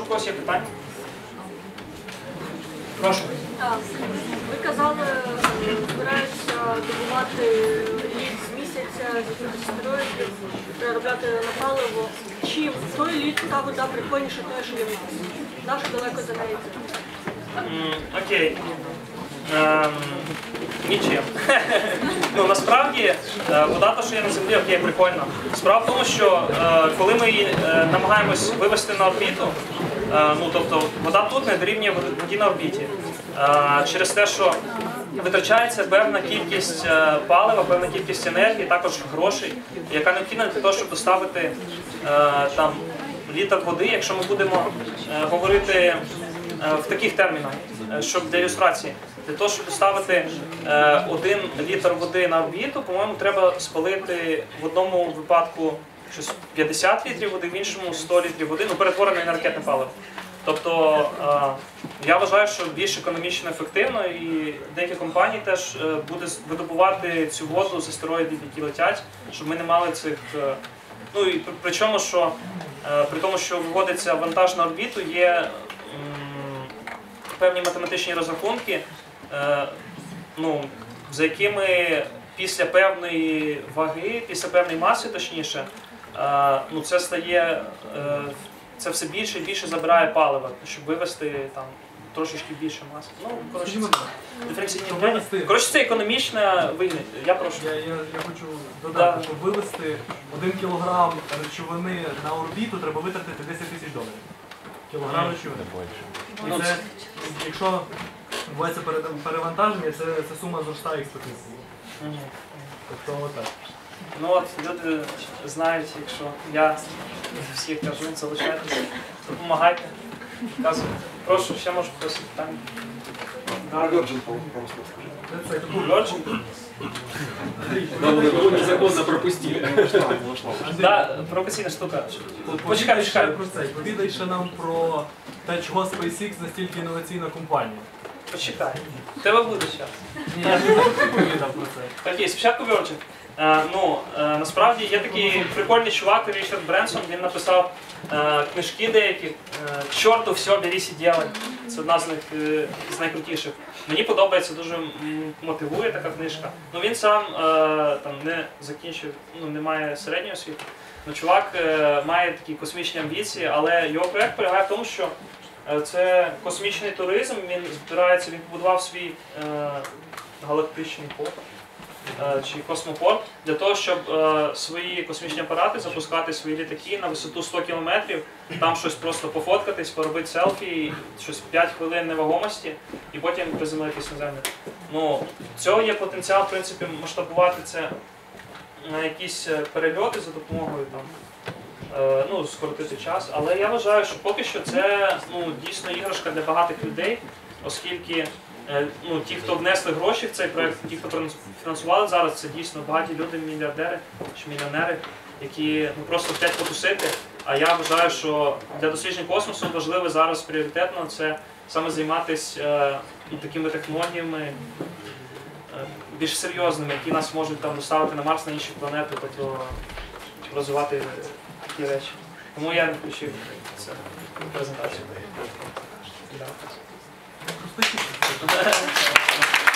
когось є питання? Прошу. Ви казали, збираються добувати лід з місяця, з астероїдів, переробляти на паливо. Чим той лід, та вода прикольніше того, що є в нас? Наша далеко за нею. Окей. Нічим. Ну, насправді, вода, то, що є на землі, окей, прикольно. Справа в тому, що коли ми її намагаємось вивести на орбіту, ну, тобто вода тут не дорівнює воді на орбіті. Через те, що витрачається певна кількість палива, певна кількість енергії, також грошей, яка необхідна для того, щоб доставити там літр води, якщо ми будемо говорити в таких термінах, щоб для ілюстрації. Для того, щоб доставити 1 літр води на орбіту, по-моєму, треба спалити в одному випадку щось 50 літрів води, в іншому 100 літрів води, ну, перетвореної на ракетне паливо. Тобто, я вважаю, що більш економічно ефективно, і деякі компанії теж будуть видобувати цю воду з астероїдів, які летять, щоб ми не мали цих... Ну, і причому, що при тому, що виводиться вантаж на орбіту, є певні математичні розрахунки, ну, за якими після певної ваги, після певної маси, точніше, ну, це стає, це все більше і більше забирає палива, щоб вивести там трошечки більше маси. Ну, коротше, це економічна вигідність. Я прошу. Я хочу додати, щоб вивести 1 кілограм речовини на орбіту, треба витратити $10 000. Кілограм речовини. І це, якщо відбувається перевантаження, це сума зростає експертизою. Тобто отак. Ну от, люди знають, якщо я всіх кажу, залишайтеся, допомагайте, вказуйте. Прошу, ще можу просити питання. Virgin просто скажи. Virgin? Его незаконно пропустили. Да, провокаційна штука. Почекай. Повідай ще нам про те, чого SpaceX настільки інноваційна компанія. Почекай. Тебе буде час. Ні, я не повідав про це. Окей, спочатку Virgin. Ну, насправді є такий прикольний чувак, Річард Бренсон, він написав книжки деякі. «Чорту, все, берись і делай». Це одна з них, з найкрутіших. Мені подобається, дуже мотивує така книжка. Ну, він сам там не закінчив, ну, не має середньої освіти. Ну, чувак має такі космічні амбіції, але його проєкт полягає в тому, що це космічний туризм, він збирається, він побудував свій галактичний порт чи космопорт для того, щоб свої космічні апарати запускати свої літаки на висоту 100 кілометрів, там щось просто пофоткатись, поробити селфі, щось 5 хвилин невагомості і потім приземлитись на землю. Ну, цього є потенціал, в принципі, масштабувати це на якісь перельоти за допомогою там, ну, скоротити час. Але я вважаю, що поки що це, ну, дійсно іграшка для багатих людей, оскільки ну, ті, хто внесли гроші в цей проєкт, ті, хто фінансували зараз, це дійсно багаті люди, мільярдери чи мільйонери, які ну, просто хочуть потусити. А я вважаю, що для досліджень космосу важливо зараз пріоритетно це саме займатися такими технологіями більш серйозними, які нас можуть там доставити на Марс, на інші планети, тобто розвивати такі речі. Тому я не включив це в презентацію.